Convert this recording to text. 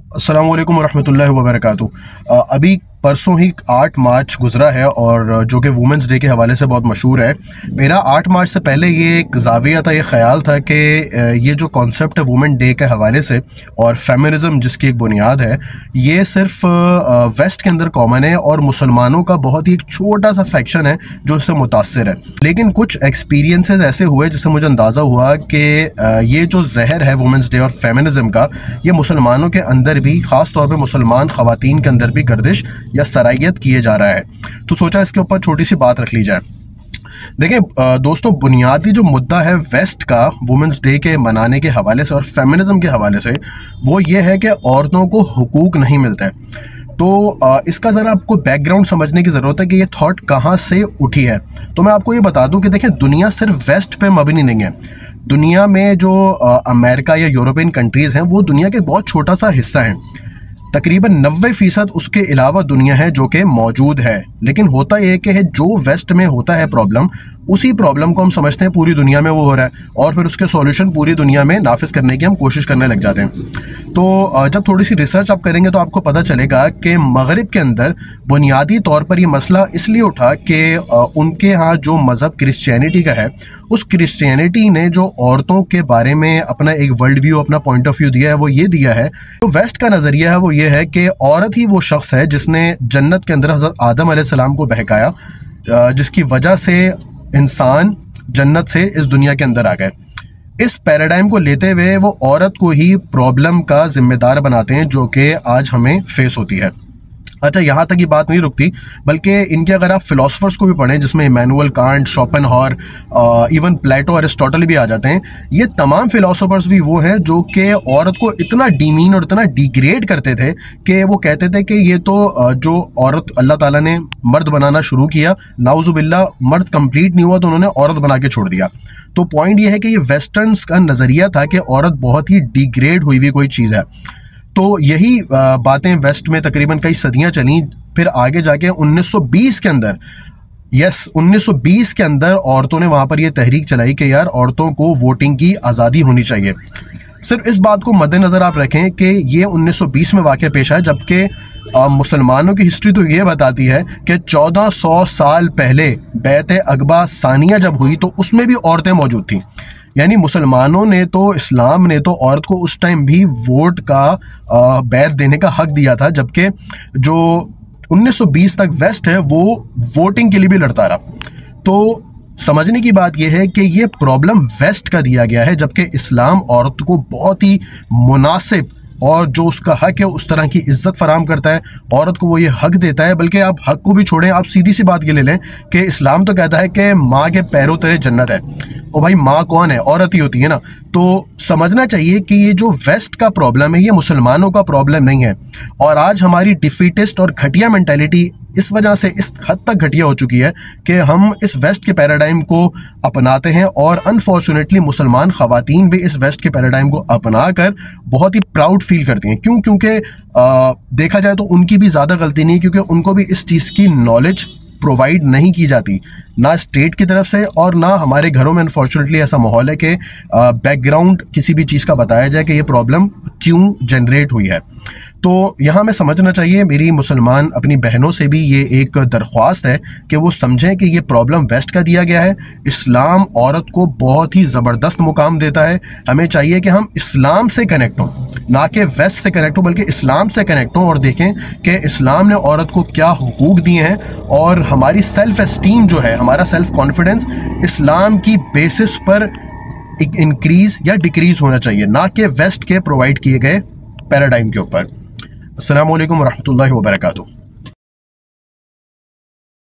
अस्सलाम वालेकुम वरहमतुल्लाहि वबरकातुहू। अभी परसों ही 8 मार्च गुजरा है और जो कि वुमेंस डे के हवाले से बहुत मशहूर है। मेरा 8 मार्च से पहले ये एक ज़ाविया था, ये ख़्याल था कि ये जो कॉन्सेप्ट है वुमेन डे के हवाले से और फेमिनिज़म जिसकी एक बुनियाद है, ये सिर्फ वेस्ट के अंदर कॉमन है और मुसलमानों का बहुत ही एक छोटा सा फैक्शन है जो इससे मुतासिर है। लेकिन कुछ एक्सपीरियंसेस ऐसे हुए जिससे मुझे अंदाज़ा हुआ कि ये जो जहर है वुमेंस डे और फेमिनिज़म का, ये मुसलमानों के अंदर भी, ख़ास तौर पर मुसलमान ख़वातीन के अंदर भी गर्दिश या सरायत किए जा रहा है। तो सोचा इसके ऊपर छोटी सी बात रख ली जाए। देखिए दोस्तों, बुनियादी जो मुद्दा है वेस्ट का वुमेंस डे के मनाने के हवाले से और फेमिनिज्म के हवाले से, वो ये है कि औरतों को हुकूक नहीं मिलते हैं। तो इसका ज़रा आपको बैकग्राउंड समझने की ज़रूरत है कि ये थॉट कहाँ से उठी है। तो मैं आपको ये बता दूं कि देखिए, दुनिया सिर्फ वेस्ट पे मबनी नहीं है। दुनिया में जो अमेरिका या यूरोपियन कंट्रीज़ हैं, वो दुनिया के बहुत छोटा सा हिस्सा हैं। तकरीबन 90% उसके अलावा दुनिया है जो कि मौजूद है। लेकिन होता यह कि है जो वेस्ट में होता है प्रॉब्लम, उसी प्रॉब्लम को हम समझते हैं पूरी दुनिया में वो हो रहा है और फिर उसके सॉल्यूशन पूरी दुनिया में नाफिज करने की हम कोशिश करने लग जाते हैं। तो जब थोड़ी सी रिसर्च आप करेंगे तो आपको पता चलेगा कि मगरिब के अंदर बुनियादी तौर पर ये मसला इसलिए उठा कि उनके यहाँ जो मज़हब क्रिश्चियनिटी का है, उस क्रिश्चियनिटी ने जो औरतों के बारे में अपना एक वर्ल्ड व्यू, अपना पॉइंट ऑफ व्यू दिया है, वो ये दिया है। तो वेस्ट का नज़रिया है वो ये है कि औरत ही वो शख्स है जिसने जन्नत के अंदर हज़रत आदम अलैहिस्सलाम को बहकाया, जिसकी वजह से इंसान जन्नत से इस दुनिया के अंदर आ गए। इस पैराडाइम को लेते हुए वो औरत को ही प्रॉब्लम का जिम्मेदार बनाते हैं जो कि आज हमें फेस होती है। अच्छा, यहाँ तक ही बात नहीं रुकती, बल्कि इनके अगर आप फिलोसफर्स को भी पढ़ें, जिसमें Immanuel Kant, Schopenhauer, even Plato, Aristotle भी आ जाते हैं। ये तमाम फिलोसफर्स भी वो हैं जो कि औरत को इतना डीमीन और इतना डिग्रेड करते थे कि वो कहते थे कि ये तो जो औरत अल्लाह ताला ने मर्द बनाना शुरू किया, नाउजुबिल्लाह, मर्द कंप्लीट नहीं हुआ तो उन्होंने औरत बना के छोड़ दिया। तो पॉइंट ये है कि ये वेस्टर्न्स का नज़रिया था कि औरत बहुत ही डिग्रेड हुई हुई कोई चीज़ है। तो यही बातें वेस्ट में तकरीबन कई सदियां चली। फिर आगे जाके 1920 के अंदर, 1920 के अंदर औरतों ने वहाँ पर यह तहरीक चलाई कि यार औरतों को वोटिंग की आज़ादी होनी चाहिए। सिर्फ इस बात को मद्देनज़र आप रखें कि ये 1920 में वाक़या पेश है, जबकि मुसलमानों की हिस्ट्री तो ये बताती है कि 1400 साल पहले बैत अक़बा सानिया जब हुई तो उसमें भी औरतें मौजूद थीं। यानी मुसलमानों ने तो, इस्लाम ने तो औरत को उस टाइम भी वोट का बैत देने का हक दिया था, जबकि जो 1920 तक वेस्ट है वो वोटिंग के लिए भी लड़ता रहा। तो समझने की बात यह है कि ये प्रॉब्लम वेस्ट का दिया गया है, जबकि इस्लाम औरत को बहुत ही मुनासिब और जो उसका हक है उस तरह की इज्जत फराम करता है। औरत को वो ये हक देता है, बल्कि आप हक को भी छोड़ें, आप सीधी सी बात ये ले लें कि इस्लाम तो कहता है कि माँ के पैरों तले जन्नत है। और भाई माँ कौन है? औरत ही होती है ना। तो समझना चाहिए कि ये जो वेस्ट का प्रॉब्लम है, ये मुसलमानों का प्रॉब्लम नहीं है। और आज हमारी डिफीटिस्ट और घटिया मेंटालिटी इस वजह से इस हद तक घटिया हो चुकी है कि हम इस वेस्ट के पैराडाइम को अपनाते हैं और अनफॉर्चुनेटली मुसलमान ख़वातीन भी इस वेस्ट के पैराडाइम को अपना कर बहुत ही प्राउड फील करती हैं। क्यों? क्योंकि देखा जाए तो उनकी भी ज़्यादा गलती नहीं, क्योंकि उनको भी इस चीज़ की नॉलेज प्रोवाइड नहीं की जाती, ना स्टेट की तरफ से और ना हमारे घरों में। अनफॉर्चुनेटली ऐसा माहौल है कि बैकग्राउंड किसी भी चीज़ का बताया जाए कि ये प्रॉब्लम क्यों जनरेट हुई है। तो यहाँ में समझना चाहिए, मेरी मुसलमान अपनी बहनों से भी ये एक दरख्वास्त है कि वो समझें कि ये प्रॉब्लम वेस्ट का दिया गया है। इस्लाम औरत को बहुत ही ज़बरदस्त मुकाम देता है। हमें चाहिए कि हम इस्लाम से कनेक्ट हों, ना कि वेस्ट से कनेक्ट हों, बल्कि इस्लाम से कनेक्ट हों और देखें कि इस्लाम ने औरत को क्या हुकूक दिए हैं। और हमारी सेल्फ़ एस्टीम जो है, हमारा सेल्फ़ कॉन्फिडेंस इस्लाम की बेसिस पर इंक्रीज़ या डिक्रीज़ होना चाहिए, ना कि वेस्ट के प्रोवाइड किए गए पैराडाइम के ऊपर। अस्सलाम वालेकुम रहमतुल्लाहि व बरकातुहू।